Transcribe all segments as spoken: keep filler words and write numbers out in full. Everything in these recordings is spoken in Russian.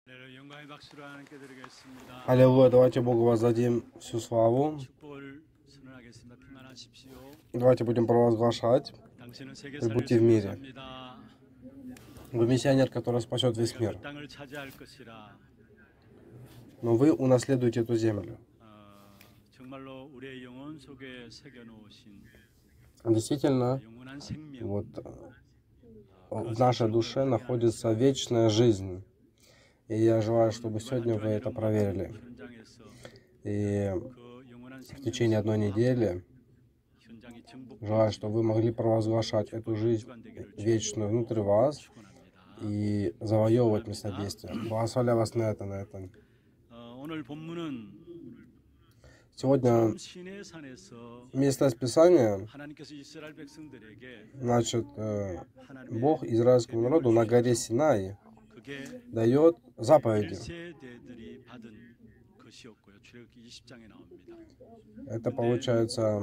Аллилуйя, давайте Богу воздадим всю славу. Давайте будем провозглашать: прибудьте в мире. Вы миссионер, который спасет весь мир. Но вы унаследуете эту землю. Действительно, вот в нашей душе находится вечная жизнь. И я желаю, чтобы сегодня вы это проверили. И в течение одной недели желаю, чтобы вы могли провозглашать эту жизнь вечную внутри вас и завоевывать место действия. Благословляю вас на это, на это. Сегодня место Писания, значит, Бог израильскому народу на горе Синай дает заповеди. Это получается,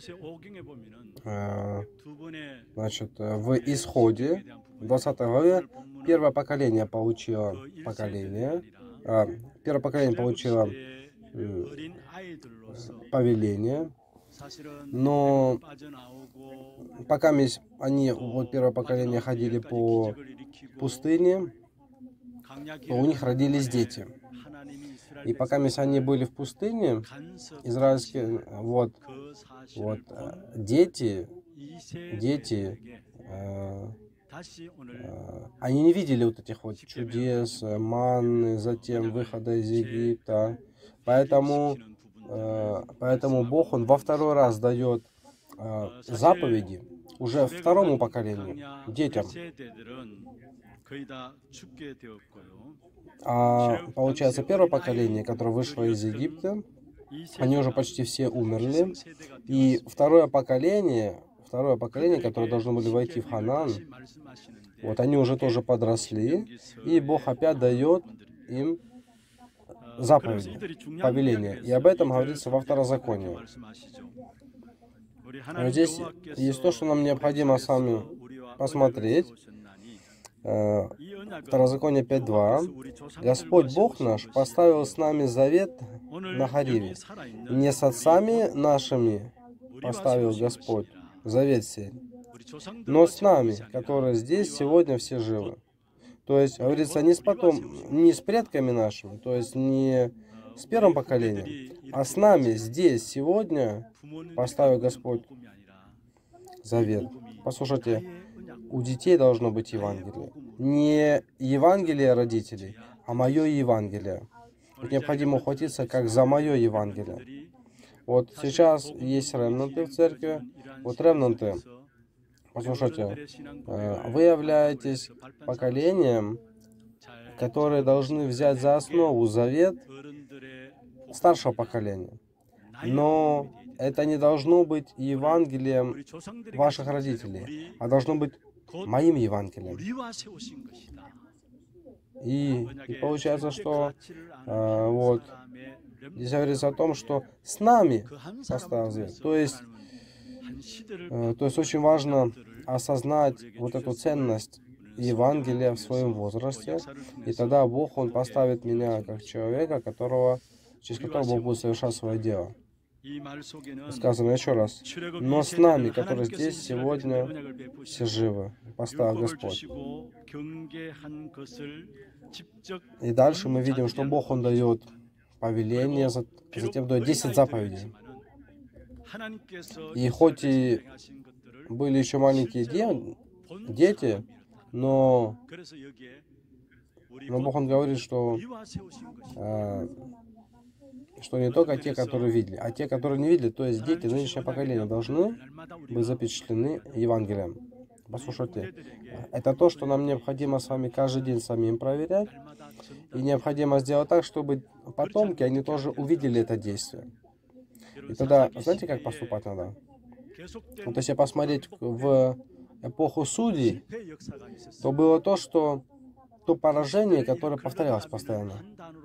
значит, в Исходе, в двадцатой главе, первое поколение получило поколение, первое поколение получило повеление, но пока они, вот первое поколение, ходили по пустыне, то у них родились дети. И пока они были в пустыне, израильские, вот, вот, дети, дети, э, э, они не видели вот этих вот чудес, манны, затем выхода из Египта. Поэтому, э, поэтому Бог, Он во второй раз дает э, заповеди уже второму поколению, детям. А получается, первое поколение, которое вышло из Египта, они уже почти все умерли. И второе поколение, второе поколение, которое должно были войти в Ханаан, вот они уже тоже подросли, и Бог опять дает им заповеди, повеления. И об этом говорится во Второзаконии. Но здесь есть то, что нам необходимо с вами посмотреть. Второзаконие пять два. Господь Бог наш поставил с нами завет на Хариве. Не с отцами нашими поставил Господь завет сей, но с нами, которые здесь сегодня все живы. То есть, говорится, не с потом, не с предками нашими, то есть не с первым поколением, а с нами здесь сегодня поставил Господь завет. Послушайте, у детей должно быть Евангелие. Не Евангелие родителей, а мое Евангелие. Вот необходимо ухватиться как за мое Евангелие. Вот сейчас есть ремнанты в церкви. Вот ремнанты, послушайте, вы являетесь поколением, которые должны взять за основу завет старшего поколения. Но это не должно быть Евангелием ваших родителей, а должно быть моим Евангелием. И, и получается, что э, вот здесь говорится о том, что с нами поставил завет. То есть, э, то есть очень важно осознать вот эту ценность Евангелия в своем возрасте, и тогда Бог, Он поставит меня как человека, которого, через которого Бог будет совершать свое дело. Сказано еще раз: но с нами, которые здесь сегодня все живы, поставил Господь. И дальше мы видим, что Бог, Он дает повеление, затем дает десять заповедей. И хоть и были еще маленькие де дети, но, но Бог, Он говорит, что э, что не только те, которые видели, а те, которые не видели, то есть дети, нынешнее поколение, должны быть запечатлены Евангелием. Послушайте, это то, что нам необходимо с вами каждый день самим проверять, и необходимо сделать так, чтобы потомки, они тоже увидели это действие. И тогда, знаете, как поступать надо? Вот если посмотреть в эпоху судей, то было то, что то поражение, которое повторялось постоянно.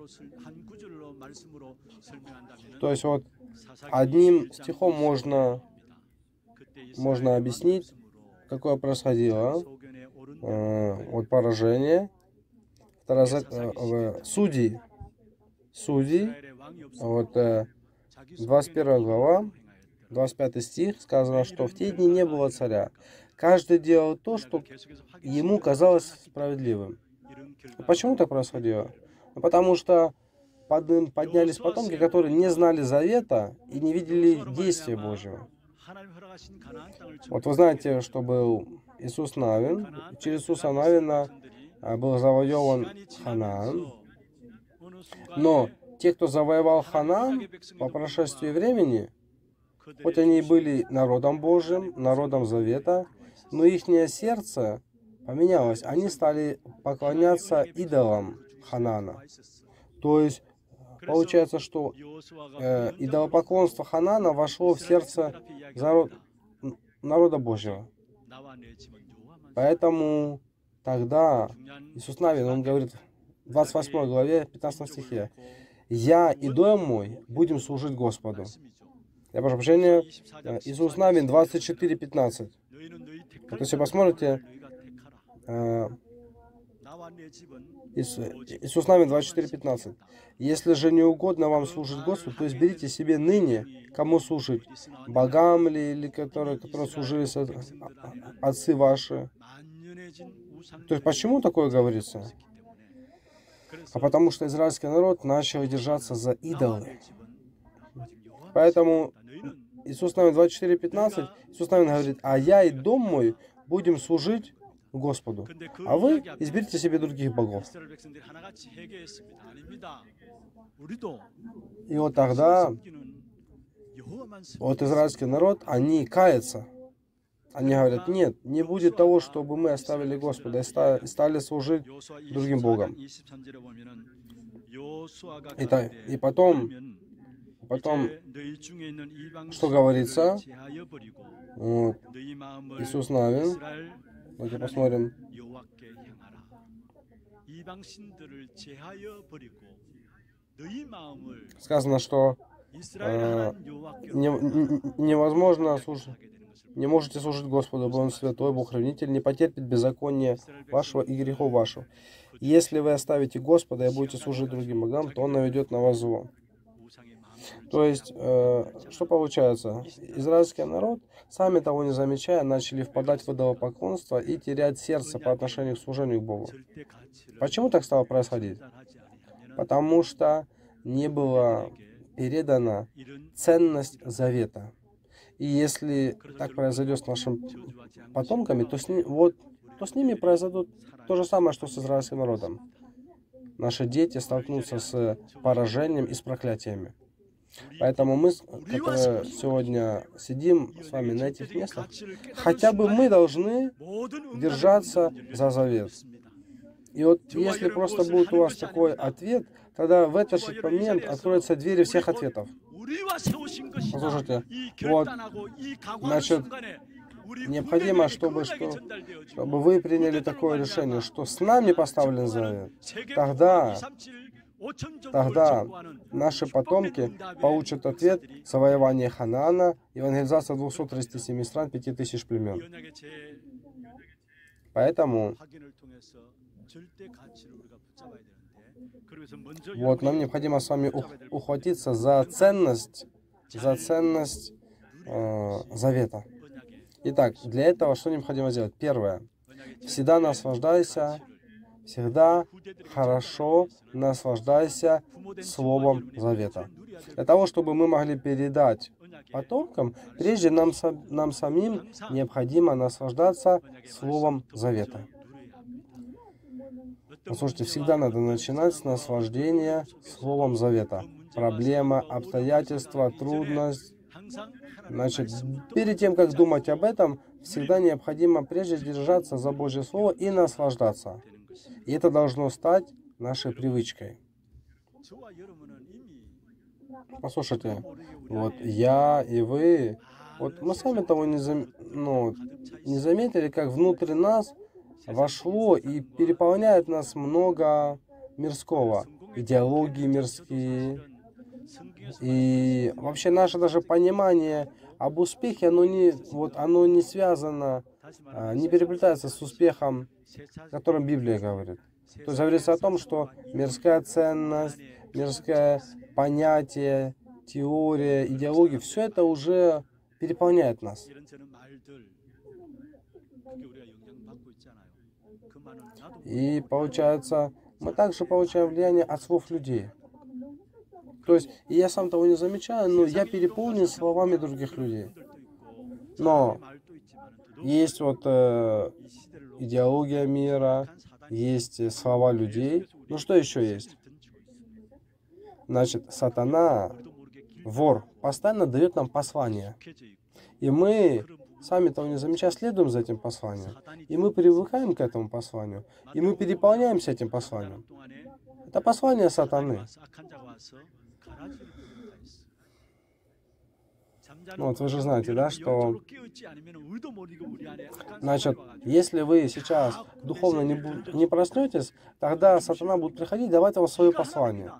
То есть вот одним стихом можно, можно объяснить, какое происходило э, вот поражение. Второзак... э, Судьи, Судьи, вот э, двадцать первая глава, двадцать пятый стих, сказано, что в те дни не было царя. Каждый делал то, что ему казалось справедливым. Почему так происходило? Ну, потому что под, поднялись потомки, которые не знали завета и не видели действия Божьего. Вот вы знаете, что был Иисус Навин. Через Иисуса Навина был завоеван Ханаан. Но те, кто завоевал Ханаан, по прошествии времени, хоть они и были народом Божьим, народом Завета, но их сердце поменялось. Они стали поклоняться идолам Ханаана. То есть, получается, что э, идолопоклонство Ханаана вошло в сердце зарод, народа Божьего. Поэтому тогда Иисус Навин, он говорит в двадцать восьмой главе, пятнадцатом стихе, «Я и дом мой будем служить Господу». Я прошу прощения, Иисус Навин двадцать четыре пятнадцать. Вот если посмотрите, э, Иисус Навин двадцать четыре пятнадцать. «Если же не угодно вам служить Господу, то изберите себе ныне, кому служить, богам ли, или которые, которые служили отцы ваши». То есть почему такое говорится? А потому что израильский народ начал держаться за идолы. Поэтому Иисус Навин двадцать четыре пятнадцать, Иисус Навин говорит, «А я и дом мой будем служить Господу, а вы изберите себе других богов». И вот тогда вот израильский народ, они каются. Они говорят, нет, не будет того, чтобы мы оставили Господа и стали служить другим богам. И, так, и потом, потом, что говорится, вот, Иисус Навин, давайте посмотрим. Сказано, что э, не, невозможно служить, не можете служить Господу, бо Он святой, Бог хранитель, не потерпит беззакония вашего и грехов вашего. Если вы оставите Господа и будете служить другим богам, то Он наведет на вас зло. То есть, э, что получается? Израильский народ, сами того не замечая, начали впадать в идолопоклонство и терять сердце по отношению к служению к Богу. Почему так стало происходить? Потому что не была передана ценность завета. И если так произойдет с нашими потомками, то с, ни, вот, то с ними произойдет то же самое, что с израильским народом. Наши дети столкнутся с поражением и с проклятиями. Поэтому мы, которые сегодня сидим с вами на этих местах, хотя бы мы должны держаться за завет. И вот если просто будет у вас такой ответ, тогда в этот же момент откроются двери всех ответов. Послушайте, вот, значит, необходимо, чтобы, что, чтобы вы приняли такое решение, что с нами поставлен завет. Тогда, тогда наши потомки получат ответ завоевания Ханаана, евангелизация двухсот тридцати семи стран, пяти тысяч племен. Поэтому вот нам необходимо с вами ухватиться за ценность, за ценность э, завета. Итак, для этого что необходимо сделать? Первое. Всегда наслаждайся, всегда хорошо наслаждайся Словом Завета. Для того, чтобы мы могли передать потомкам, прежде нам, нам самим необходимо наслаждаться Словом Завета. Послушайте, всегда надо начинать с наслаждения Словом Завета. Проблема, обстоятельства, трудность. Значит, перед тем, как думать об этом, всегда необходимо прежде держаться за Божье Слово и наслаждаться. И это должно стать нашей привычкой. Послушайте, вот я и вы, вот мы сами того не, зам... ну, не заметили, как внутрь нас вошло и переполняет нас много мирского, идеологии мирские. И вообще наше даже понимание об успехе, оно не, вот, оно не связано, не переплетается с успехом, о котором Библия говорит. То есть говорится о том, что мирская ценность, мирское понятие, теория, идеология, все это уже переполняет нас. И получается, мы также получаем влияние от слов людей. То есть, и я сам того не замечаю, но я переполнен словами других людей. Но есть вот э, идеология мира, есть слова людей. Ну что еще есть? Значит, сатана, вор, постоянно дает нам послание. И мы, сами того не замечая, следуем за этим посланием. И мы привыкаем к этому посланию. И мы переполняемся этим посланием. Это послание сатаны. Ну, вот вы же знаете, да, что, значит, если вы сейчас духовно не, не проснетесь, тогда сатана будет приходить, давать вам свое послание.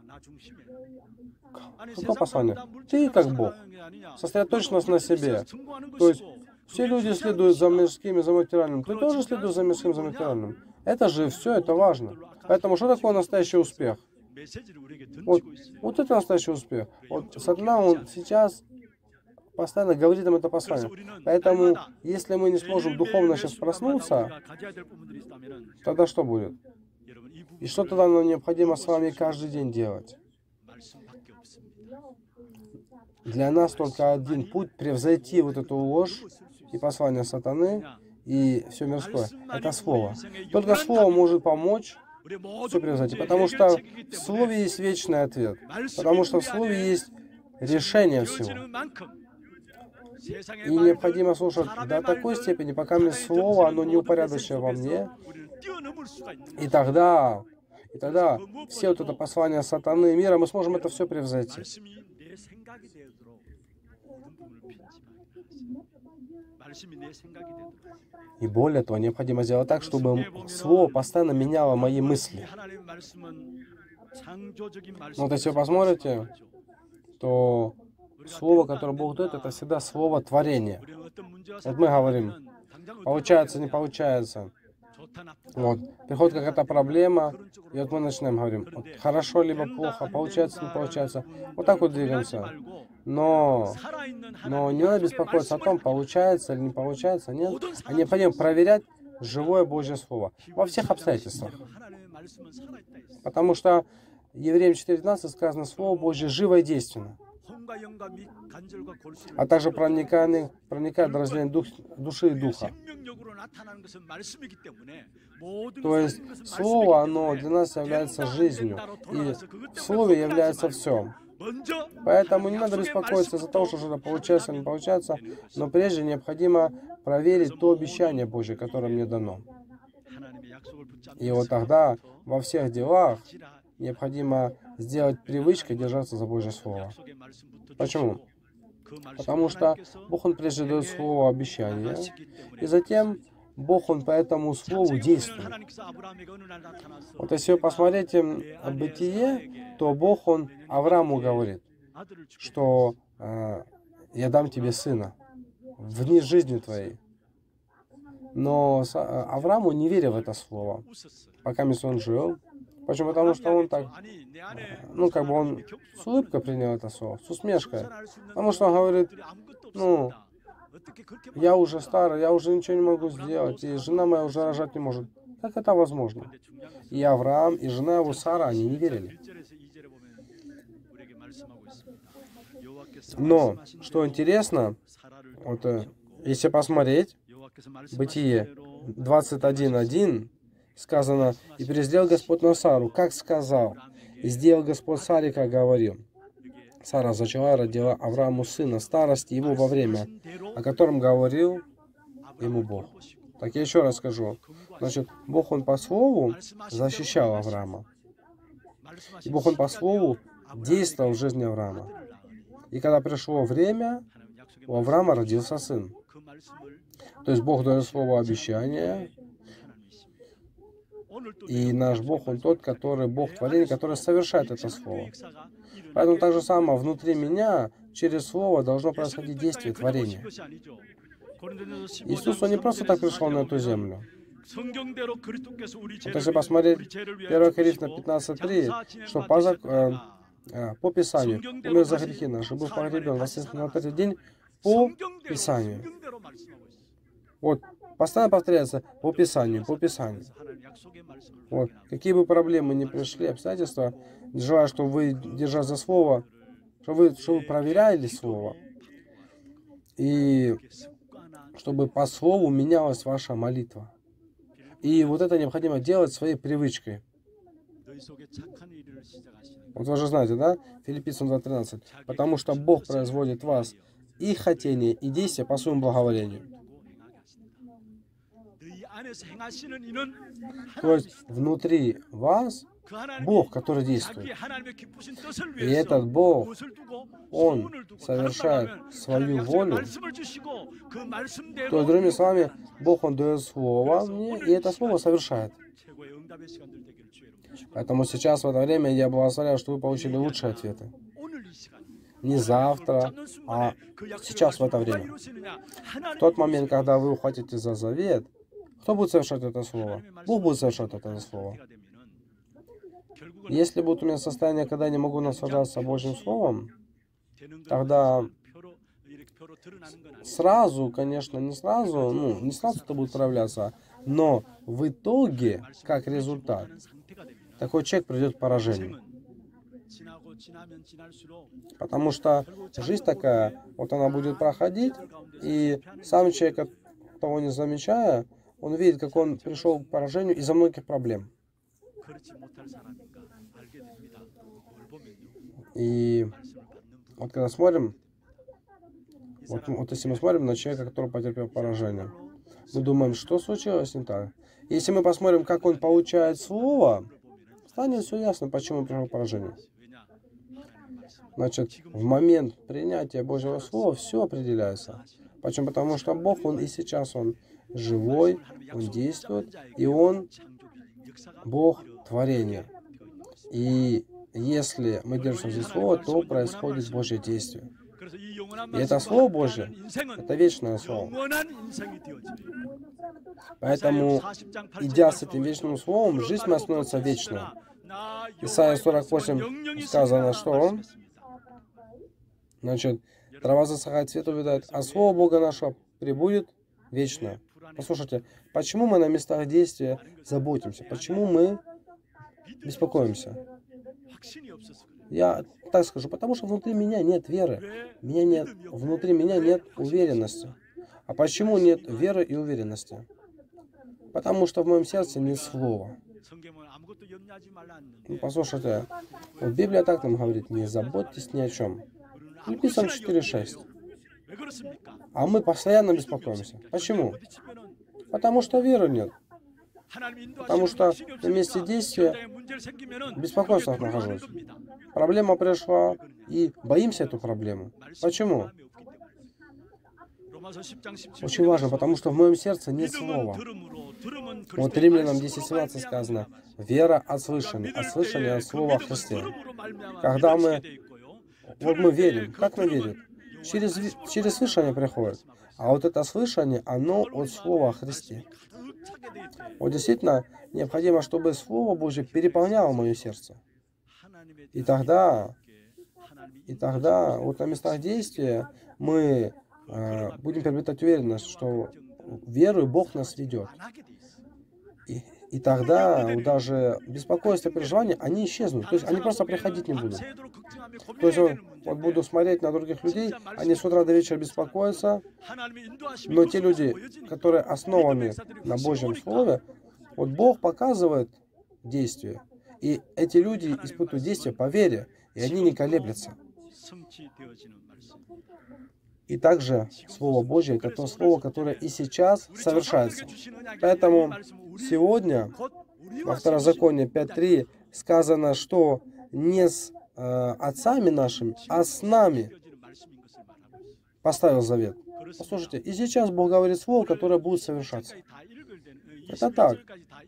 Какое послание? Ты как Бог. Сосредоточенность на себе. То есть, все люди следуют за мирским и за материальным. Ты тоже следуешь за мирским и за материальным. Это же все, это важно. Поэтому что такое настоящий успех? Вот, вот это настоящий успех. Вот сатана, он сейчас постоянно говорит нам это послание. Поэтому, если мы не сможем духовно сейчас проснуться, тогда что будет? И что тогда нам необходимо с вами каждый день делать? Для нас только один путь превзойти вот эту ложь и послание сатаны и все мирское. Это Слово. Только Слово может помочь все превзойти, потому что в Слове есть вечный ответ, потому что в Слове есть решение всего. И необходимо слушать до такой степени, пока мне Слово, оно не упорядочено во мне. И тогда, и тогда все вот это послание сатаны и мира, мы сможем это все превзойти. И более того, необходимо сделать так, чтобы Слово постоянно меняло мои мысли. Но вот если вы посмотрите, то Слово, которое Бог дает, это всегда слово творения. Вот мы говорим, получается, не получается. Вот. Приходит какая-то проблема, и вот мы начинаем говорим, вот, хорошо либо плохо, получается, не получается. Вот так вот двигаемся. Но, но не надо беспокоиться о том, получается или не получается, нет. А необходимо проверять живое Божье Слово во всех обстоятельствах. Потому что Евреям четыре двенадцать сказано, Слово Божье живо и действенно. А также проникает, проникает в разделение дух, души и духа. То есть Слово, оно для нас является жизнью. И в Слове является все. Поэтому не надо беспокоиться за то, что что-то получается или не получается, но прежде необходимо проверить то обещание Божье, которое мне дано. И вот тогда во всех делах необходимо сделать привычкой держаться за Божье Слово. Почему? Потому что Бог, Он прежде дает Слово обещания, и затем Бог, Он по этому Слову действует. Вот если вы посмотрите Бытие, то Бог, Он Аврааму говорит, что э, «Я дам тебе сына в дни жизни твоей». Но Аврааму не верил в это слово, пока он жил. Почему? Потому что он так, ну, как бы он с улыбкой принял это слово, с усмешкой. Потому что он говорит, ну, я уже старый, я уже ничего не могу сделать, и жена моя уже рожать не может. Как это возможно? И Авраам, и жена его Сара, они не верили. Но, что интересно, вот, если посмотреть, Бытие двадцать один один, сказано, «И пересделал Господь на Сару, как сказал, и сделал Господь Саре, как говорил». Сара зачала и родила Аврааму сына, старости его во время, о котором говорил ему Бог. Так я еще раз скажу. Значит, Бог, Он по слову защищал Авраама. И Бог, Он по слову действовал в жизни Авраама. И когда пришло время, у Авраама родился сын. То есть Бог дает слово обещания, и наш Бог, Он тот, который Бог творения, который совершает это слово. Поэтому так же самое внутри меня, через слово должно происходить действие творения. Иисус, Он не просто так пришел на эту землю. Вот если посмотреть первое Коринфянам пятнадцать три, что по, зак... э, э, по Писанию умер за грехи наши, был погребен, воскрес на третий день по Писанию. Вот, постоянно повторяется по Писанию, по Писанию. Вот, какие бы проблемы ни пришли, обстоятельства, желаю, чтобы вы, держа за слово, чтобы вы, чтобы вы проверяли слово, и чтобы по слову менялась ваша молитва. И вот это необходимо делать своей привычкой. Вот вы же знаете, да? Филиппийцам два тринадцать. Потому что Бог производит в вас и хотение, и действия по своему благоволению. То есть внутри вас Бог, который действует. И этот Бог, Он совершает свою волю. То есть, другими словами, Бог, Он дает слово мне, и это слово совершает. Поэтому сейчас, в это время, я благословляю, что вы получили лучшие ответы. Не завтра, а сейчас, в это время. В тот момент, когда вы ухватите за завет, кто будет совершать это слово? Бог будет совершать это слово. Если будет у меня состояние, когда я не могу наслаждаться Божьим Словом, тогда сразу, конечно, не сразу, ну, не сразу это будет проявляться, но в итоге, как результат, такой человек придет к поражению. Потому что жизнь такая, вот она будет проходить, и сам человек, того не замечая, он видит, как он пришел к поражению из-за многих проблем. И вот когда смотрим, вот, вот если мы смотрим на человека, который потерпел поражение, мы думаем, что случилось не так. Если мы посмотрим, как он получает слово, станет все ясно, почему он пришел к поражению. Значит, в момент принятия Божьего Слова все определяется. Почему? Потому что Бог, Он и сейчас, Он живой, Он действует, и Он Бог творения. И если мы держимся за Слово, то происходит Божье действие. И это Слово Божье, это вечное Слово. Поэтому, идя с этим вечным Словом, жизнь моя становится вечной. Исайя сорок восемь сказано, что значит, трава засыхает, цвет увядает, а Слово Бога нашего пребудет вечно. Послушайте, почему мы на местах действия заботимся? Почему мы беспокоимся? Я так скажу, потому что внутри меня нет веры. Меня нет, внутри меня нет уверенности. А почему нет веры и уверенности? Потому что в моем сердце нет слова. Ну, послушайте, вот Библия так нам говорит, не заботьтесь ни о чем. Филиппийцам четыре шесть. А мы постоянно беспокоимся. Почему? Потому что веры нет. Потому что на месте действия беспокойство нахожусь. Проблема пришла, и боимся эту проблему. Почему? Очень важно, потому что в моем сердце нет слова. Вот Римлянам десять семнадцать сказано, вера от слышания, от слышания от слова о Христе. Когда мы, вот мы верим, как мы верим? Через, через слышание приходит. А вот это слышание, оно от слова о Христе. Вот действительно необходимо, чтобы Слово Божье переполняло мое сердце. И тогда, и тогда вот на местах действия мы э, будем приобретать уверенность, что верою Бог нас ведет. И, и тогда даже беспокойство и переживания, они исчезнут. То есть они просто приходить не будут. То есть вот, вот буду смотреть на других людей, они с утра до вечера беспокоятся, но те люди, которые основаны на Божьем Слове, вот Бог показывает действие. И эти люди испытывают действие по вере, и они не колеблются. И также Слово Божье — это то Слово, которое и сейчас совершается. Поэтому сегодня во Второзаконии пять три сказано, что не с э, отцами нашими, а с нами поставил завет. Послушайте, и сейчас Бог говорит Слово, которое будет совершаться. Это так.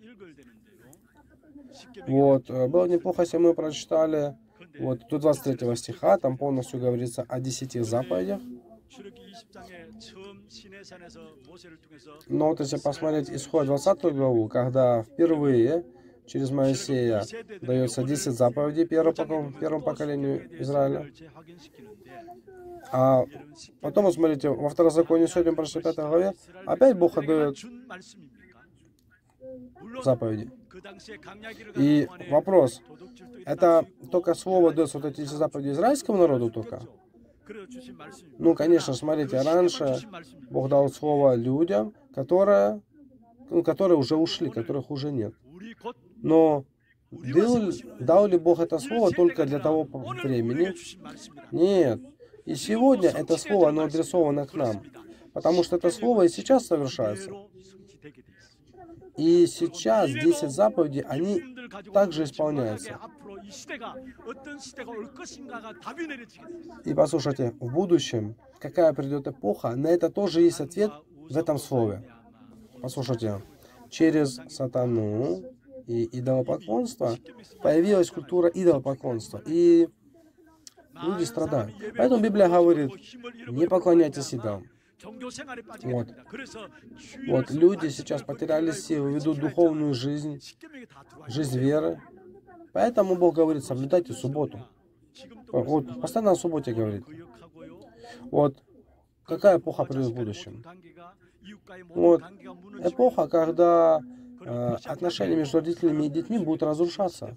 Вот, было неплохо, если мы прочитали вот до двадцать третьего стиха, там полностью говорится о десяти заповедях. Но вот если посмотреть Исход двадцатую главу, когда впервые через Моисея дается десять заповедей первому, первому поколению Израиля. А потом, вот смотрите, во Второзаконии сегодня прошли пятой главе, опять Бог отдает заповеди. И вопрос, это только слово дается, вот эти заповеди израильскому народу только? Ну, конечно, смотрите, раньше Бог дал слово людям, которые, ну, которые уже ушли, которых уже нет. Но дал, дал ли Бог это слово только для того времени? Нет. И сегодня это слово, оно адресовано к нам. Потому что это слово и сейчас совершается. И сейчас десять заповедей, они также исполняются. И послушайте, в будущем, какая придет эпоха, на это тоже есть ответ в этом слове. Послушайте, через сатану и идолопоклонство появилась культура идолопоклонства. И люди страдают. Поэтому Библия говорит, не поклоняйтесь идолам. Вот. Вот люди сейчас потеряли силу, ведут духовную жизнь, жизнь веры. Поэтому Бог говорит, соблюдайте субботу. Вот, постоянно о субботе говорит. Вот, какая эпоха придет в будущем? Вот, эпоха, когда э, отношения между родителями и детьми будут разрушаться.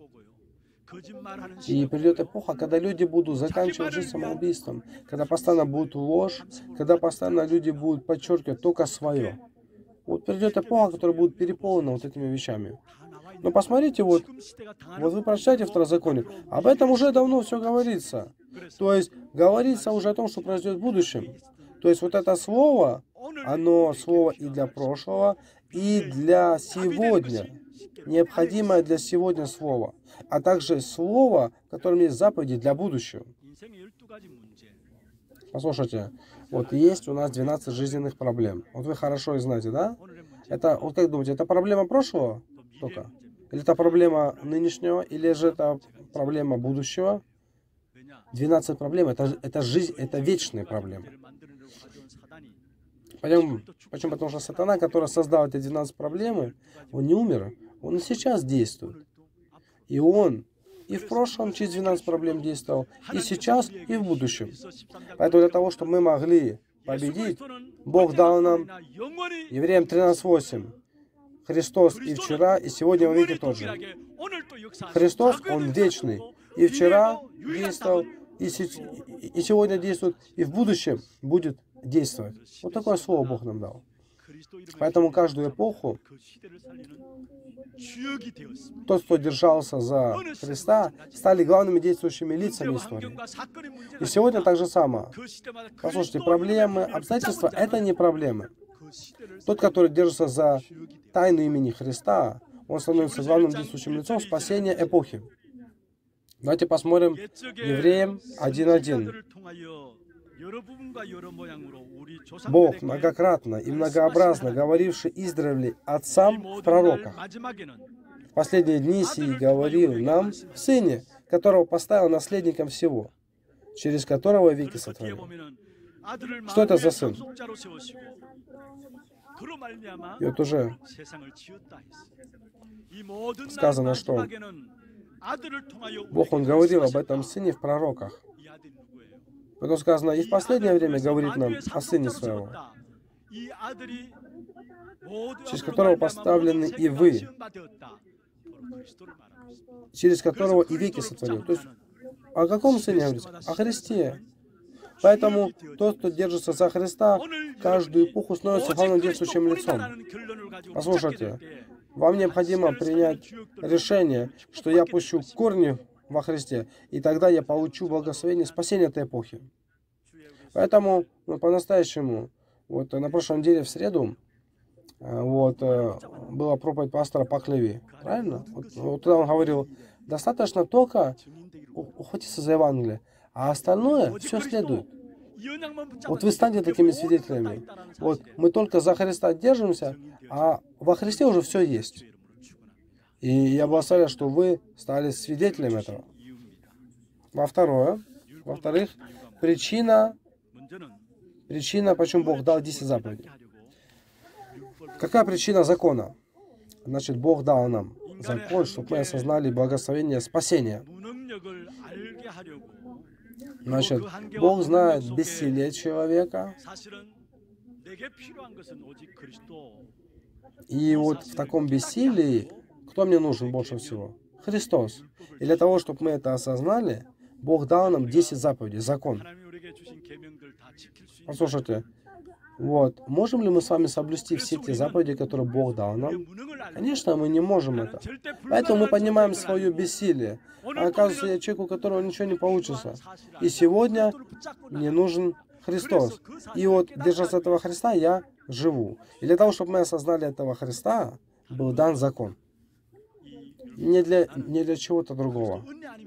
И придет эпоха, когда люди будут заканчивать жизнь самоубийством, когда постоянно будет ложь, когда постоянно люди будут подчеркивать только свое. Вот придет эпоха, которая будет переполнена вот этими вещами. Но посмотрите, вот, вот вы прочитаете Второзаконие, об этом уже давно все говорится. То есть говорится уже о том, что произойдет в будущем. То есть вот это слово, оно слово и для прошлого, и для сегодня. Необходимое для сегодня слово. А также слово, в котором есть заповеди для будущего. Послушайте, вот есть у нас двенадцать жизненных проблем. Вот вы хорошо их знаете, да? Это, вот как думаете, это проблема прошлого только? Или это проблема нынешнего? Или же это проблема будущего? двенадцать проблем, это, это жизнь, это вечные проблемы. Почему? Почему? Потому что сатана, который создал эти двенадцать проблем, он не умер, он и сейчас действует. И он и в прошлом через двенадцать проблем действовал, и сейчас, и в будущем. Поэтому для того, чтобы мы могли победить, Бог дал нам, Евреям тринадцать восемь, Христос и вчера, и сегодня во веки тот же. Христос, Он вечный, и вчера действовал, и, и сегодня действует, и в будущем будет действовать. Вот такое слово Бог нам дал. Поэтому каждую эпоху тот, кто держался за Христа, стали главными действующими лицами истории. И сегодня так же самое. Послушайте, проблемы, обстоятельства — это не проблемы. Тот, который держится за тайну имени Христа, он становится главным действующим лицом спасения эпохи. Давайте посмотрим Евреям один один. Бог многократно и многообразно говоривший издревле отцам в пророках, в последние дни сии говорил нам в Сыне, которого поставил наследником всего, через которого веки сотворил. Что это за Сын? И вот уже сказано, что Бог, Он говорил об этом Сыне в пророках. Потом сказано, и в последнее время говорит нам о Сыне Своего, через которого поставлены и вы, через которого и веки сотворил. То есть, о каком Сыне говорится? О Христе. Поэтому тот, кто держится за Христа, каждую эпоху становится главным действующим лицом. Послушайте, вам необходимо принять решение, что я пущу корни во Христе, и тогда я получу благословение спасения этой эпохи. Поэтому ну, по-настоящему, вот на прошлой неделе в среду, вот, была проповедь пастора Паклеви, правильно? Вот, вот тогда он говорил, достаточно только ухватиться за Евангелие, а остальное все следует. Вот вы станете такими свидетелями. Вот мы только за Христа держимся, а во Христе уже все есть. И я благословляю, что вы стали свидетелем этого. Во второе, во-вторых, причина причина, почему Бог дал десять заповедей. Какая причина закона? Значит, Бог дал нам закон, чтобы мы осознали благословение спасения. Значит, Бог знает бессилие человека. И вот в таком бессилии, кто мне нужен больше всего? Христос. И для того, чтобы мы это осознали, Бог дал нам десять заповедей, закон. Послушайте, вот, можем ли мы с вами соблюсти все те заповеди, которые Бог дал нам? Конечно, мы не можем это. Поэтому мы понимаем свое бессилие. А оказывается, я человек, у которого ничего не получится. И сегодня мне нужен Христос. И вот, держась этого Христа, я живу. И для того, чтобы мы осознали этого Христа, был дан закон. Не для, не для чего-то другого.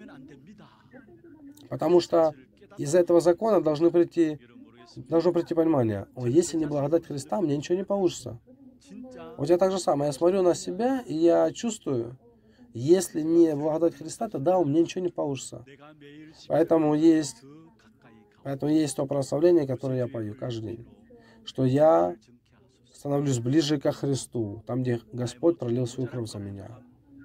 Потому что из этого закона должны прийти, должно прийти понимание. О, если не благодать Христа, мне ничего не получится. Вот я так же самое. Я смотрю на себя, и я чувствую, если не благодать Христа, тогда у меня ничего не получится. Поэтому есть, поэтому есть то прославление, которое я пою каждый день. Что я становлюсь ближе ко Христу, там, где Господь пролил свою кровь за меня.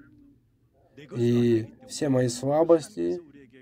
И все мои слабости,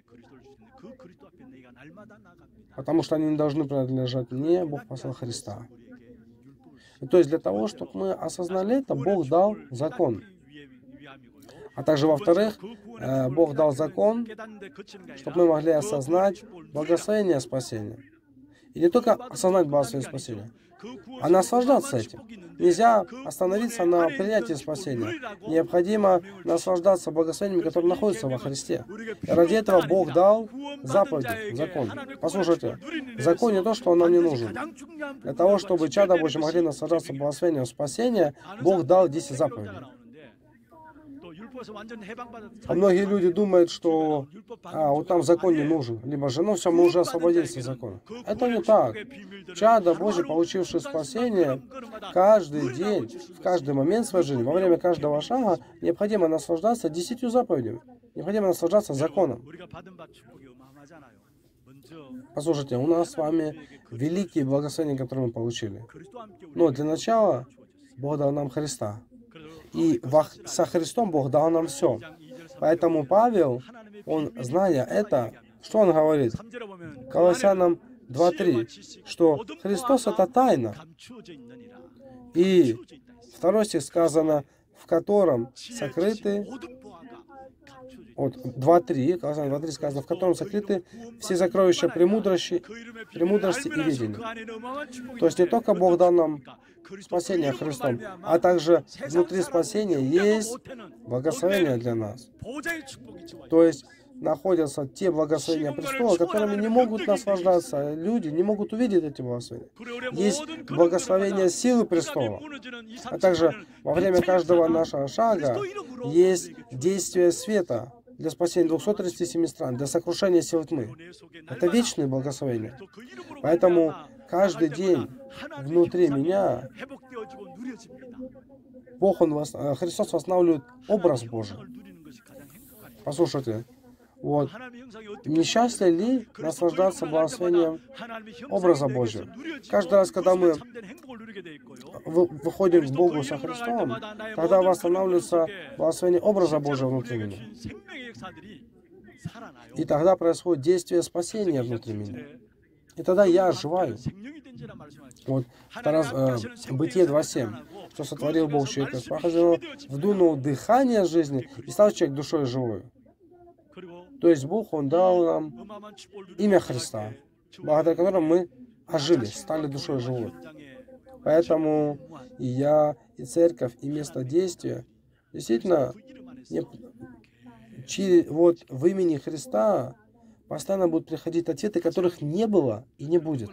потому что они не должны принадлежать мне, Бог послал Христа. И то есть для того, чтобы мы осознали это, Бог дал закон. А также, во-вторых, Бог дал закон, чтобы мы могли осознать благословение спасения. И не только осознать благословение спасения, а наслаждаться этим. Нельзя остановиться на принятии спасения. Необходимо наслаждаться благословениями, которые находятся во Христе. И ради этого Бог дал заповеди, закон. Послушайте, закон не то, что он нам не нужен. Для того, чтобы чада Божьи могли наслаждаться благословением спасения, Бог дал десять заповедей. А многие люди думают, что а, вот нам закон не нужен, либо же, ну все, мы уже освободились от закона. Это не так. Чада Божьи, получившие спасение, каждый день, в каждый момент своей жизни, во время каждого шага, необходимо наслаждаться десятью заповедями. Необходимо наслаждаться законом. Послушайте, у нас с вами великие благословения, которые мы получили. Но для начала Бог дал нам Христа. И со Христом Бог дал нам все. Поэтому Павел, он, зная это, что он говорит? Колоссянам два три, что Христос — это тайна. И второй стих сказано, в котором сокрыты, вот два три, Колоссянам два три сказано, в котором сокрыты все сокровища премудрости, премудрости и видения. То есть не только Бог дал нам спасение Христом, а также внутри спасения есть благословение для нас. То есть находятся те благословения престола, которыми не могут наслаждаться люди, не могут увидеть эти благословения. Есть благословение силы престола, а также во время каждого нашего шага есть действие света для спасения двухсот тридцати семи стран, для сокрушения сил тьмы. Это вечные благословения. Поэтому каждый день внутри меня Бог, Он, Христос восстанавливает образ Божий. Послушайте, вот, несчастье ли наслаждаться благословением образа Божьего? Каждый раз, когда мы выходим к Богу со Христом, тогда восстанавливается благословение образа Божьего внутри меня. И тогда происходит действие спасения внутри меня. И тогда я оживаю. Вот, Тарас, э, Бытие два семь. Что сотворил Бог человека, вдунул дыхание жизни, и стал человек душой живой. То есть Бог, Он дал нам имя Христа, благодаря которому мы ожили, стали душой живой. Поэтому и я, и церковь, и место действия действительно не, через, вот в имени Христа постоянно будут приходить ответы, которых не было и не будет.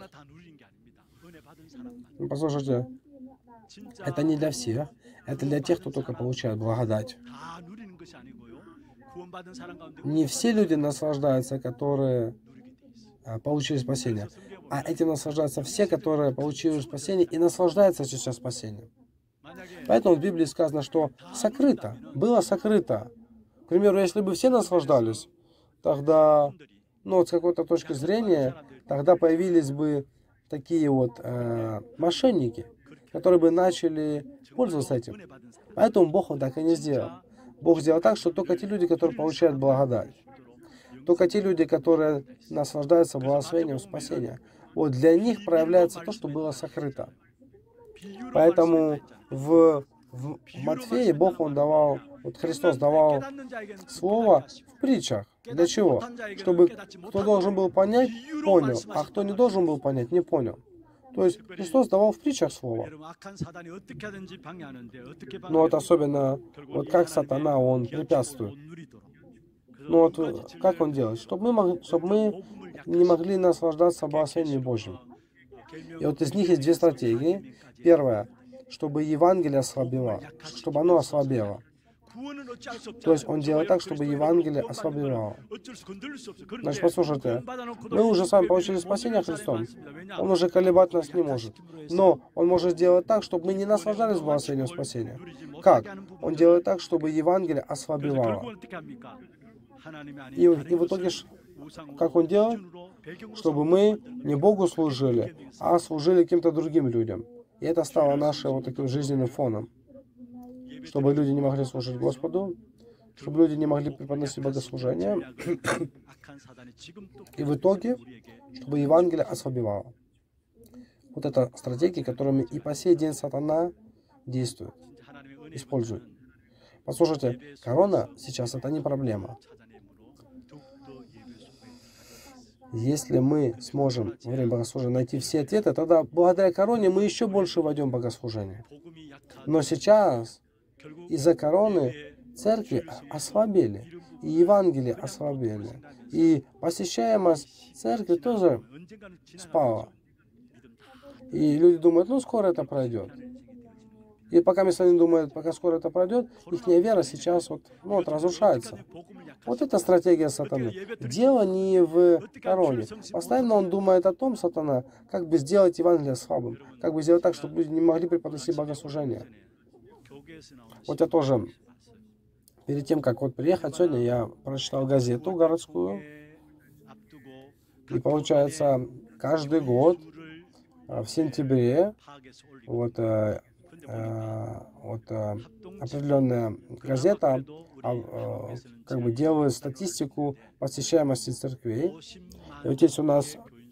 Послушайте, это не для всех, это для тех, кто только получает благодать. Не все люди наслаждаются, которые а, получили спасение, а этим наслаждаются все, которые получили спасение и наслаждаются сейчас спасением. Поэтому в Библии сказано, что сокрыто, было сокрыто. К примеру, если бы все наслаждались, тогда, ну, вот с какой-то точки зрения, тогда появились бы такие вот э, мошенники, которые бы начали пользоваться этим. Поэтому Бог он так и не сделал. Бог сделал так, что только те люди, которые получают благодать, только те люди, которые наслаждаются благословением спасения, вот для них проявляется то, что было сокрыто. Поэтому в, в Матфея Бог он давал, вот Христос давал слово в притчах. Для чего? Чтобы кто должен был понять, понял, а кто не должен был понять, не понял. То есть Христос давал в притчах слово. Но вот особенно, вот как сатана, он препятствует. Ну вот как он делает? Чтобы мы, могли, чтобы мы не могли наслаждаться благословением Божьим. И вот из них есть две стратегии. Первая, чтобы Евангелие ослабело, чтобы оно ослабело. То есть он делает так, чтобы Евангелие ослабевало. Значит, послушайте, мы уже с вами получили спасение Христом. Он уже колебать нас не может. Но он может сделать так, чтобы мы не наслаждались благословением спасения. Как? Он делает так, чтобы Евангелие ослабевало. И, и в итоге, как он делает? Чтобы мы не Богу служили, а служили каким-то другим людям. И это стало нашим вот таким жизненным фоном. Чтобы люди не могли служить Господу, чтобы люди не могли преподносить богослужение. И в итоге, чтобы Евангелие ослабевало. Вот это стратегии, которыми и по сей день сатана действует, использует. Послушайте, корона сейчас это не проблема. Если мы сможем во время богослужения найти все ответы, тогда благодаря короне мы еще больше войдем в богослужение. Но сейчас из-за короны церкви ослабели, и Евангелие ослабели, и посещаемость церкви тоже спала. И люди думают, ну скоро это пройдет. И пока если они думают, пока скоро это пройдет, их вера сейчас вот, ну, вот разрушается. Вот это стратегия сатаны. Дело не в короне. Постоянно он думает о том, сатана, как бы сделать Евангелие слабым, как бы сделать так, чтобы люди не могли преподносить богослужение. Вот я тоже, перед тем, как вот приехать сегодня, я прочитал газету городскую. И получается, каждый год в сентябре вот, э, э, вот э, определенная газета э, как бы делает статистику посещаемости церквей. И вот здесь у нас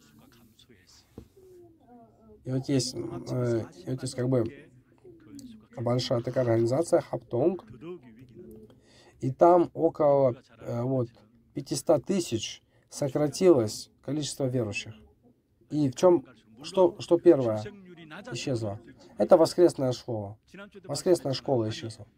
и вот есть, э, и вот есть как бы большая такая организация Хаптонг, и там около э, вот пятьсот тысяч сократилось количество верующих. И в чем, что, что первое исчезло? Это воскресная школа. Воскресная школа исчезла.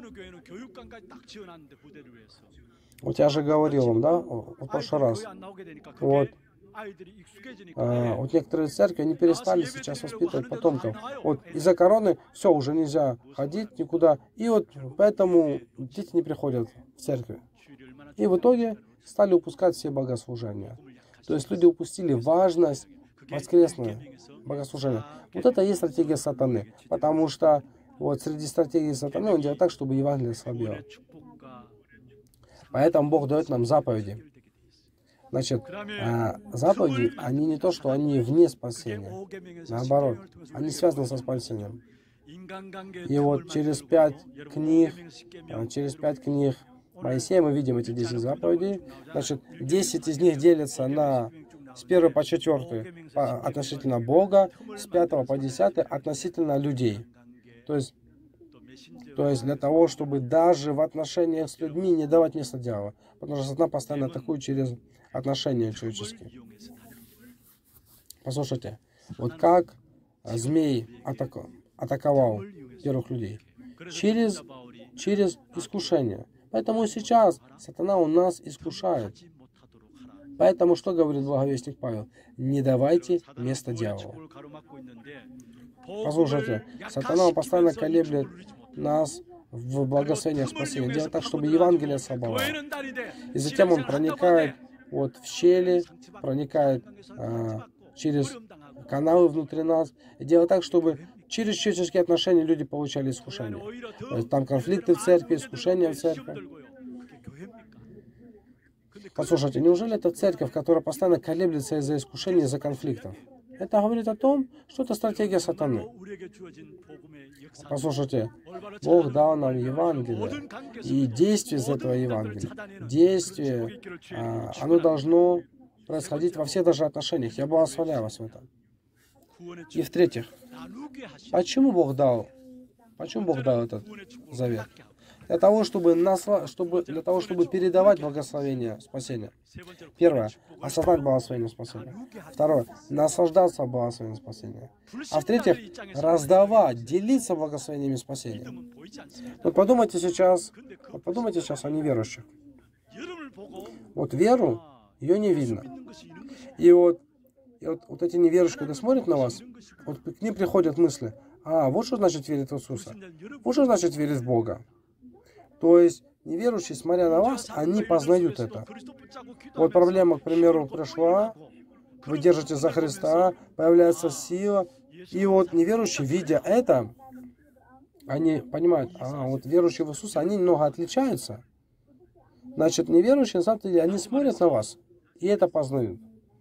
Вот я же говорил вам, да, в прошлый раз. Вот. А, вот некоторые церкви, они перестали сейчас воспитывать потомков. Вот из-за короны все, уже нельзя ходить никуда. И вот поэтому дети не приходят в церковь. И в итоге стали упускать все богослужения. То есть люди упустили важность воскресного богослужения. Вот это и есть стратегия сатаны. Потому что вот среди стратегий сатаны он делает так, чтобы Евангелие слабело. Поэтому Бог дает нам заповеди. Значит, заповеди, они не то, что они вне спасения. Наоборот, они связаны со спасением. И вот через пять книг, через пять книг Моисея мы видим эти десять заповедей. Значит, десять из них делятся на с первой по четвертый относительно Бога, с пятого по десятый относительно людей. То есть, то есть для того, чтобы даже в отношениях с людьми не давать места дьяволу. Потому что сатана постоянно атакует через отношения человеческие. Послушайте, вот как змей атаку, атаковал первых людей? Через, через искушение. Поэтому сейчас сатана у нас искушает. Поэтому что говорит благовестник Павел? Не давайте места дьяволу. Послушайте, сатана постоянно колеблет нас в благословениях спасения. Делает так, чтобы Евангелие слабовало. И затем он проникает вот в щели, проникает а, через каналы внутри нас. И делает так, чтобы через человеческие отношения люди получали искушение. Там конфликты в церкви, искушения в церкви. Послушайте, неужели это церковь, которая постоянно колеблется из-за искушений, из-за конфликтов? Это говорит о том, что это стратегия сатаны. Послушайте, Бог дал нам Евангелие, и действие из этого Евангелия, действие, а, оно должно происходить во всех даже отношениях. Я благословляю вас в этом. И в-третьих, почему Бог дал, почему Бог дал этот завет? Для того, чтобы, насла... чтобы, для того, чтобы передавать благословение спасения. Первое. Осознать благословение спасения. Второе. Наслаждаться благословением спасения. А в-третьих, раздавать, делиться благословениями спасения. Вот подумайте сейчас, вот подумайте сейчас о неверующих. Вот веру, ее не видно. И вот, и вот, вот эти неверующие, когда смотрят на вас, вот к ним приходят мысли: а, вот что значит верить в Иисуса. Вот что значит верить в Бога. То есть неверующие, смотря на вас, они познают это. Вот проблема, к примеру, пришла, вы держите за Христа, появляется сила, и вот неверующие, видя это, они понимают: а, вот верующие в Иисуса, они немного отличаются. Значит, неверующие, на самом деле, они смотрят на вас, и это познают.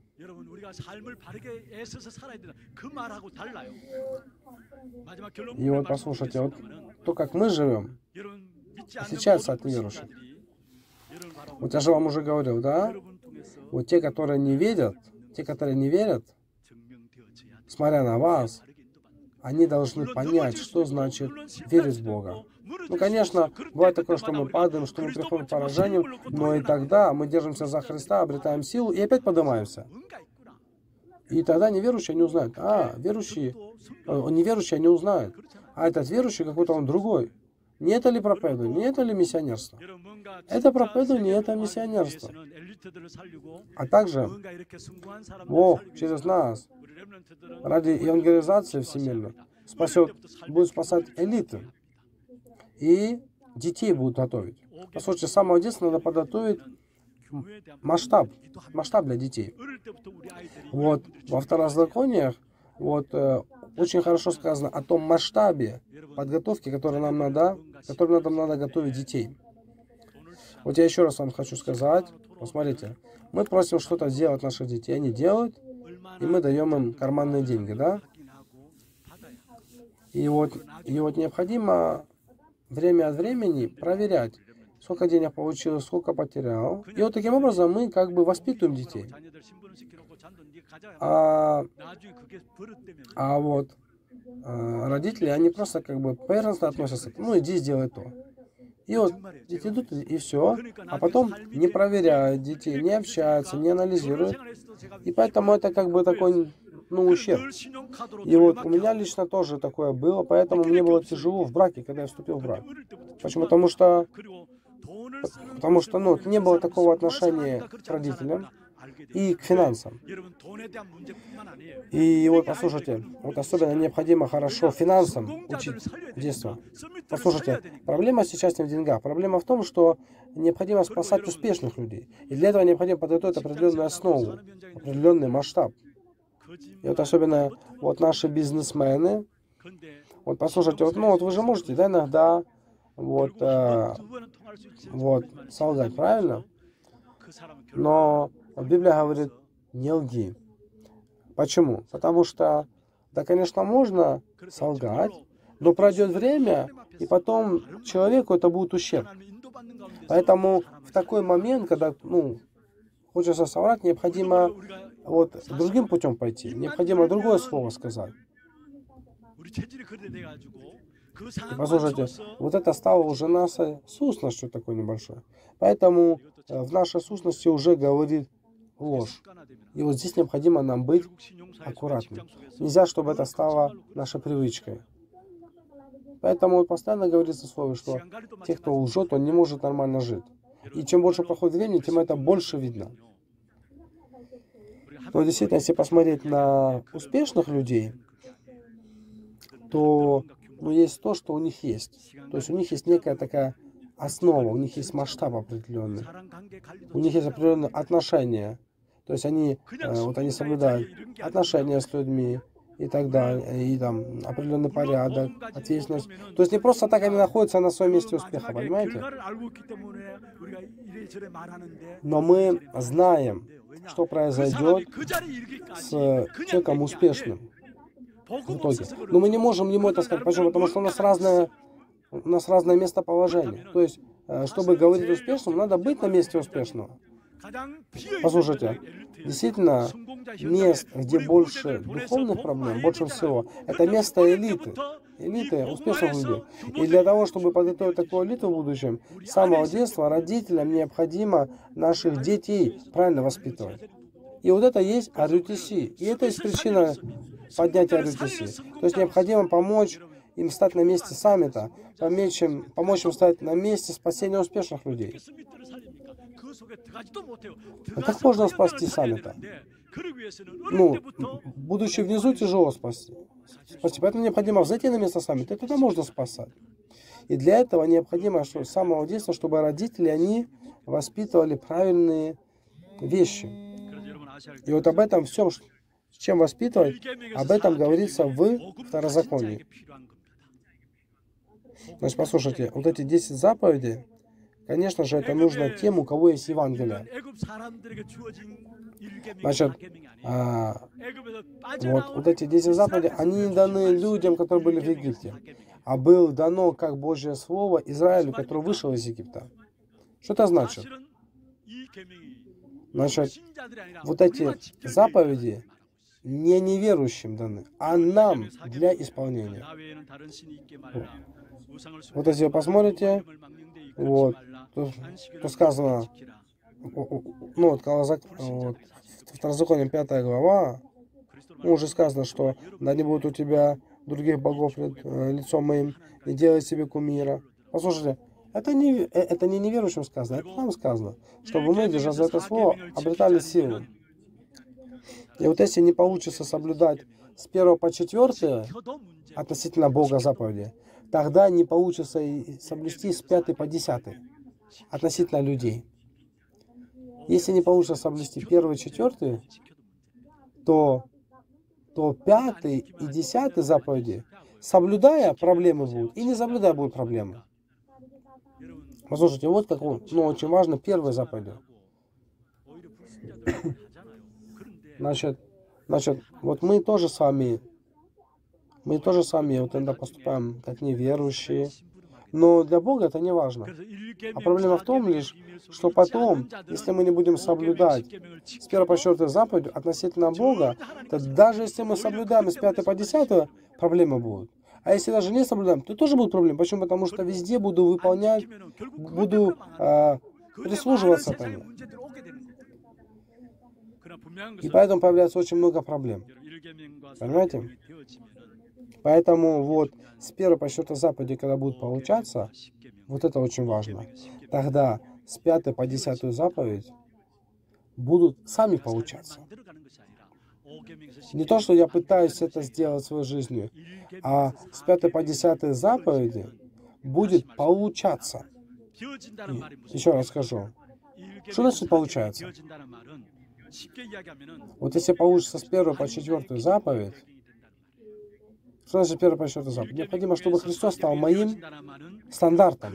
И вот послушайте, вот то, как мы живем, отличается от неверующих. Вот я же вам уже говорил, да? Вот те, которые не верят, те, которые не верят, смотря на вас, они должны понять, что значит верить в Бога. Ну, конечно, бывает такое, что мы падаем, что мы приходим к поражению, но и тогда мы держимся за Христа, обретаем силу и опять поднимаемся. И тогда неверующие не узнают. А, верующие, неверующие не узнают. А этот верующий какой-то он другой. Не это ли проповедование, не это ли миссионерство? Это проповедование, это миссионерство. А также Бог через нас ради евангелизации всемирной спасет, будет спасать элиты. И детей будут готовить. Послушайте, с самого детства надо подготовить масштаб, масштаб для детей. Вот во Второзакониях вот, э, очень хорошо сказано о том масштабе подготовки, который нам надо, который нам надо готовить детей. Вот я еще раз вам хочу сказать, посмотрите, мы просим что-то сделать наших детей, они делают, и мы даем им карманные деньги, да? И вот, и вот необходимо время от времени проверять, сколько денег получилось, сколько потерял. И вот таким образом мы как бы воспитываем детей. А, а вот а, родители, они просто как бы поверхностно относятся. Ну, иди, сделай то. И вот дети идут, и все. А потом не проверяют детей, не общаются, не анализируют. И поэтому это как бы такой, ну, ущерб. И вот у меня лично тоже такое было, поэтому мне было тяжело в браке, когда я вступил в брак. Почему? Потому что, потому что ну, не было такого отношения к родителям и к финансам. И вот послушайте, вот особенно необходимо хорошо финансам учить детство. Послушайте, проблема сейчас не в деньгах. Проблема в том, что необходимо спасать успешных людей. И для этого необходимо подготовить определенную основу, определенный масштаб. И вот особенно вот наши бизнесмены, вот послушайте, вот, ну вот вы же можете, да, иногда вот, э, вот солгать, правильно? Но Библия говорит: не лги. Почему? Потому что, да, конечно, можно солгать, но пройдет время, и потом человеку это будет ущерб. Поэтому в такой момент, когда, ну, хочется соврать, необходимо вот другим путем пойти, необходимо другое слово сказать. И послушайте, вот это стало уже нашей сущностью такой небольшой. Поэтому в нашей сущности уже говорит ложь. И вот здесь необходимо нам быть аккуратным. Нельзя, чтобы это стало нашей привычкой. Поэтому вот постоянно говорится в слове, что те, кто лжет, он не может нормально жить. И чем больше проходит времени, тем это больше видно. Но действительно, если посмотреть на успешных людей, то ну, есть то, что у них есть. То есть у них есть некая такая основа, у них есть масштаб определенный. У них есть определенные отношения. То есть они, э, вот они соблюдают отношения с людьми и так далее, и там определенный порядок, ответственность. То есть не просто так они находятся на своем месте успеха, понимаете? Но мы знаем, что произойдет с человеком успешным в итоге. Но мы не можем ему это сказать. Почему? Потому что у нас разное, у нас разное местоположение. То есть, чтобы говорить успешным, надо быть на месте успешного. Послушайте, действительно, мест, где больше духовных проблем, больше всего, это место элиты. Элиты успешных людей. И для того, чтобы подготовить такую элиту в будущем, с самого детства родителям необходимо наших детей правильно воспитывать. И вот это есть ар ю ти си. И это есть причина поднятия ар ю ти си. То есть необходимо помочь им стать на месте саммита, помочь им, помочь им стать на месте спасения успешных людей. А как можно спасти саммита? Ну, будучи внизу, тяжело спасти. спасти. Поэтому необходимо взойти на место саммита, и тогда можно спасать. И для этого необходимо, что с самого детства, чтобы родители, они воспитывали правильные вещи. И вот об этом всем, чем воспитывать, об этом говорится в Второзаконии. Значит, послушайте, вот эти десять заповедей, конечно же, это нужно тем, у кого есть Евангелие. Значит, а, вот, вот эти десять заповедей, они не даны людям, которые были в Египте, а было дано как Божье Слово Израилю, который вышел из Египта. Что это значит? Значит, вот эти заповеди не неверующим даны, а нам для исполнения. Вот, вот если вы посмотрите, вот, то, то сказано, ну вот, вот в Второзаконии пятая глава, ну, уже сказано, что да не будет у тебя других богов лицом моим, и делай себе кумира. Послушайте, это не, это не неверующим сказано, это нам сказано, чтобы мы, держа за это слово, обретали силу. И вот если не получится соблюдать с первого по четвертое относительно Бога заповеди, тогда не получится и соблюсти с пятой по десятый относительно людей. Если не получится соблюсти первый и четвертый, то, то пятый и десятый заповеди, соблюдая, проблемы будут, и не соблюдая, будут проблемы. Послушайте, вот как он, ну, очень важно, первая заповедь. Значит, значит, вот мы тоже с вами, мы тоже с вами вот иногда поступаем как неверующие, но для Бога это не важно. А проблема в том лишь, что потом, если мы не будем соблюдать с первого по четвертую заповедь относительно Бога, то даже если мы соблюдаем с пятой по десятую, проблемы будут. А если даже не соблюдаем, то тоже будут проблемы. Почему? Потому что везде буду выполнять, буду э, прислуживаться тому. И поэтому появляется очень много проблем. Понимаете? Поэтому вот с первой по счету заповеди, когда будут получаться, вот это очень важно. Тогда с пятой по десятую заповедь будут сами получаться. Не то, что я пытаюсь это сделать своей жизнью, а с пятой по десятой заповеди будет получаться. И еще раз скажу. Что значит получается? Вот если получится с первой по четвертую заповедь, что значит первая по четвертую заповедь? Необходимо, чтобы Христос стал моим стандартом.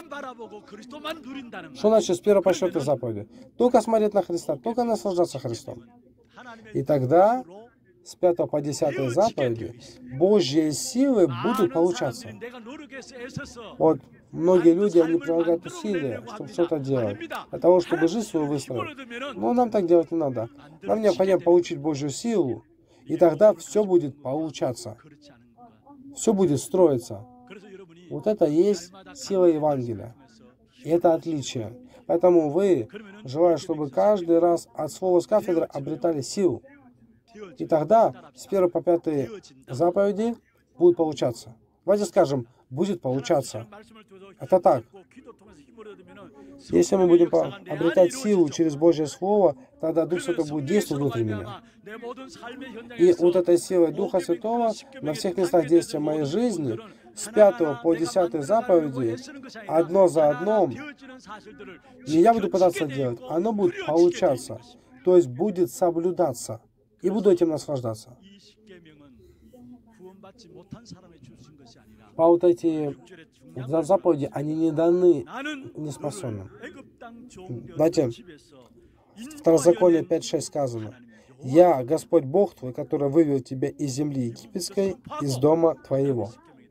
Что значит с первой по четвертую заповеди? Только смотреть на Христа, только наслаждаться Христом. И тогда с пятой по десятую заповеди Божьи силы будут получаться. Вот многие люди, они прилагают усилия, чтобы что-то делать, для того, чтобы жизнь свою выстроить. Но нам так делать не надо. Нам необходимо получить Божью силу, и тогда все будет получаться. Все будет строиться. Вот это и есть сила Евангелия. И это отличие. Поэтому вы, желаю, чтобы каждый раз от слова с кафедры обретали силу. И тогда с первой по пятой заповеди будет получаться. Давайте скажем, будет получаться. Это так. Если мы будем обретать силу через Божье Слово, тогда Дух Святой будет действовать внутри меня. И вот этой силой Духа Святого на всех местах действия моей жизни, с пятого по десятой заповеди, одно за одном, не я буду пытаться делать, оно будет получаться, то есть будет соблюдаться, и буду этим наслаждаться. А вот эти заповеди, они не даны неспособным. Знаете, В Второзаконие пять шесть сказано: «Я, Господь Бог твой, который вывел тебя из земли египетской, из дома твоего».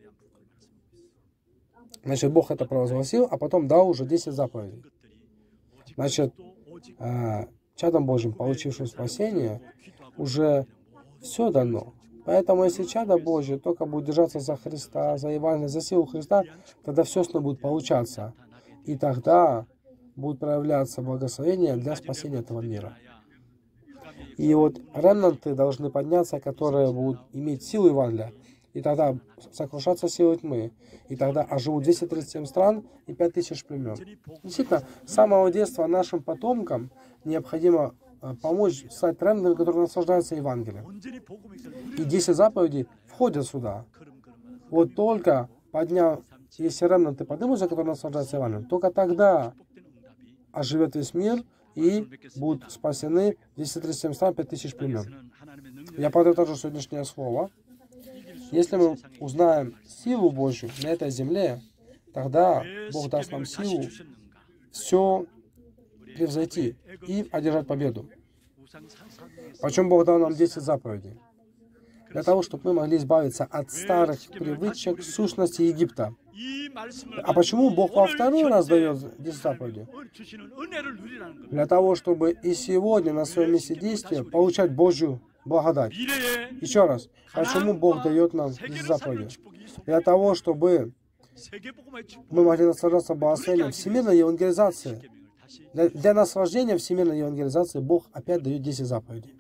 Значит, Бог это провозгласил, а потом дал уже десять заповедей. Значит, чадом Божьим, получившим спасение, уже все дано. Поэтому, если чадо Божье только будет держаться за Христа, за Евангелие, за силу Христа, тогда все с ним будет получаться. И тогда будет проявляться благословение для спасения этого мира. И вот ремнанты должны подняться, которые будут иметь силу Евангелия, и тогда сокрушаться силой тьмы. И тогда оживут двести тридцать семь стран и пять тысяч племен. Действительно, с самого детства нашим потомкам необходимо помочь стать ремнантами, которые наслаждаются Евангелием. И десять заповедей входят сюда. Вот только подняв, если ремнанты поднимутся, которые наслаждаются Евангелием, только тогда оживет весь мир и будут спасены двести тридцать семь стран, пять тысяч племен. Я подытожу сегодняшнее слово. Если мы узнаем силу Божью на этой земле, тогда Бог даст нам силу все превзойти и одержать победу. Почему Бог дал нам десять заповедей? Для того, чтобы мы могли избавиться от старых привычек, сущности Египта. А почему Бог во второй раз дает десять заповедей? Для того, чтобы и сегодня на своем месте действия получать Божью благодать. Еще раз, почему Бог дает нам десять заповедей? Для того, чтобы мы могли наслаждаться благословением всемирной евангелизации. Для, для наслаждения всемирной евангелизации Бог опять дает десять заповедей.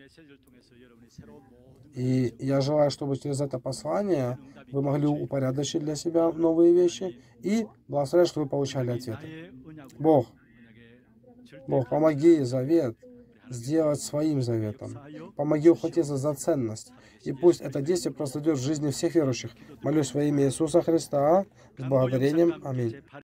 И я желаю, чтобы через это послание вы могли упорядочить для себя новые вещи и благословлять, чтобы вы получали ответы. Бог, Бог, помоги завет сделать своим заветом. Помоги ухватиться за ценность. И пусть это действие произойдет в жизни всех верующих. Молюсь во имя Иисуса Христа с благодарением. Аминь.